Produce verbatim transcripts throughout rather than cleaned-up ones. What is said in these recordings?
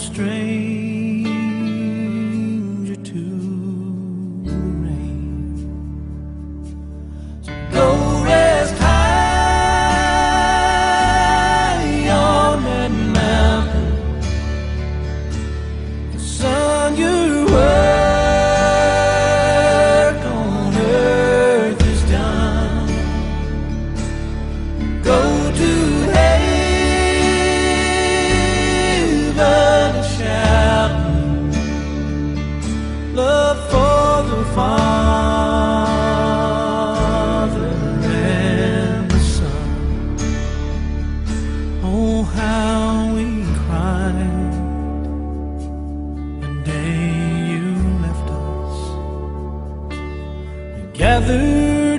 stranger to rain. So go rest high on that mountain. The sun, your work on earth is done. Go to love for the Father and the Son. Oh, how we cried the day you left us. We gathered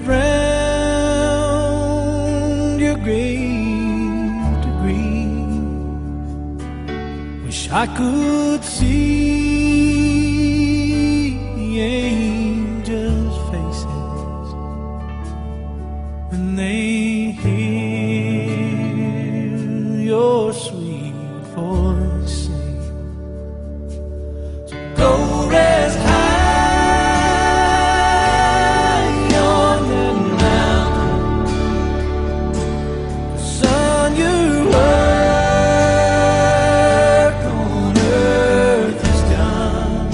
round your grave to grieve. Wish I could see angels' faces when they hear your sweet voice sing. So go rest high on that mountain. The sun, your work on earth is done.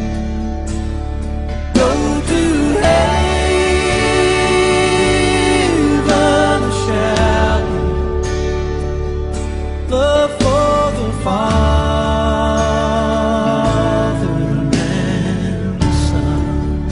Love for the Father and the Son.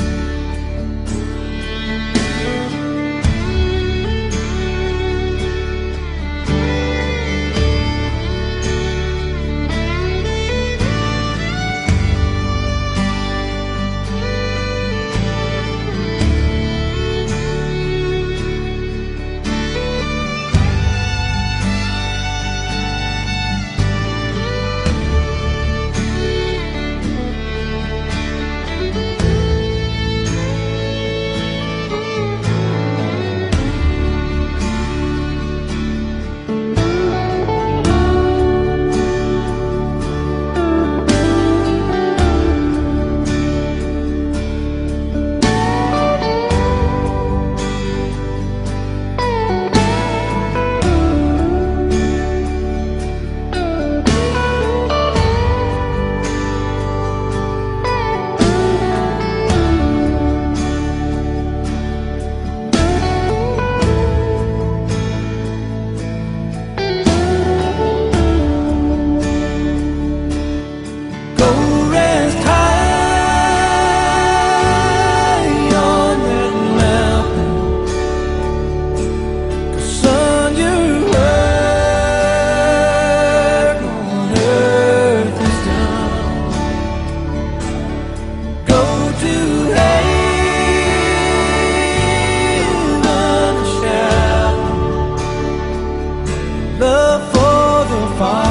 Love for the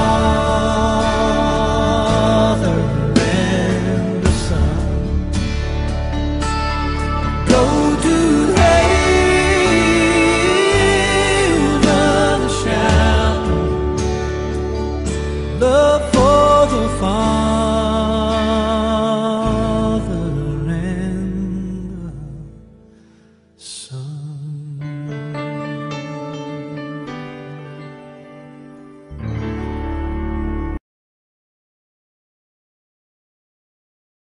Father and the Son. Go to heaven shouting. Love